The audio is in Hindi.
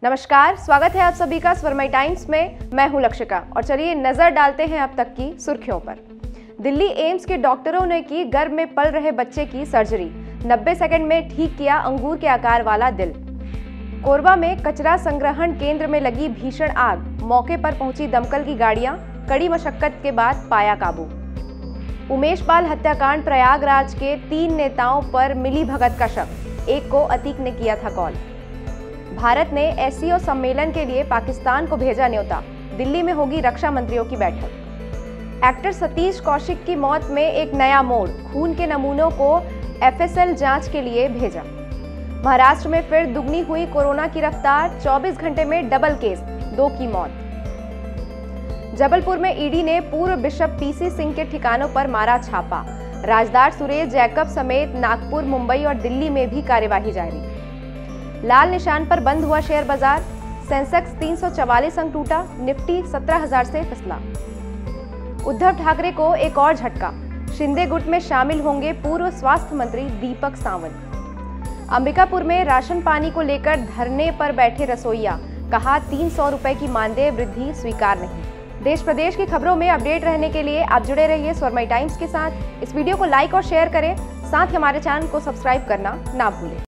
नमस्कार, स्वागत है आप सभी का स्वरमय टाइम्स में। मैं हूं लक्षिका और चलिए नजर डालते हैं अब तक की सुर्खियों पर। दिल्ली एम्स के डॉक्टरों ने की गर्भ में पल रहे बच्चे की सर्जरी, 90 सेकंड में ठीक किया अंगूर के आकार वाला दिल। कोरबा में कचरा संग्रहण केंद्र में लगी भीषण आग, मौके पर पहुंची दमकल की गाड़ियां, कड़ी मशक्कत के बाद पाया काबू। उमेश पाल हत्याकांड, प्रयागराज के 3 नेताओं पर मिली भगत का शक, एक को अतीक ने किया था कॉल। भारत ने एससीओ सम्मेलन के लिए पाकिस्तान को भेजा न्योता, दिल्ली में होगी रक्षा मंत्रियों की बैठक। एक्टर सतीश कौशिक की मौत में एक नया मोड़, खून के नमूनों को एफएसएल जांच के लिए भेजा। महाराष्ट्र में फिर दुगनी हुई कोरोना की रफ्तार, 24 घंटे में डबल केस, 2 की मौत। जबलपुर में ईडी ने पूर्व बिशप पीसी सिंह के ठिकानों पर मारा छापा, राजदार सुरेश जैकब समेत नागपुर, मुंबई और दिल्ली में भी कार्यवाही जारी। लाल निशान पर बंद हुआ शेयर बाजार, सेंसेक्स 344 अंक टूटा, निफ्टी 17,000 से फिसला। उद्धव ठाकरे को एक और झटका, शिंदे गुट में शामिल होंगे पूर्व स्वास्थ्य मंत्री दीपक सावंत। अंबिकापुर में राशन पानी को लेकर धरने पर बैठे रसोइया, कहा 300 रुपए की मानदेय वृद्धि स्वीकार नहीं। देश प्रदेश की खबरों में अपडेट रहने के लिए आप जुड़े रहिए स्वरमय टाइम्स के साथ। इस वीडियो को लाइक और शेयर करें, साथ ही हमारे चैनल को सब्सक्राइब करना ना भूलें।